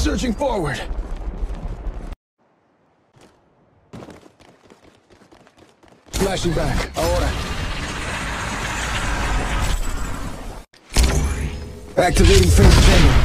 Searching forward. Flashing back. Ahora. Activating phase channel.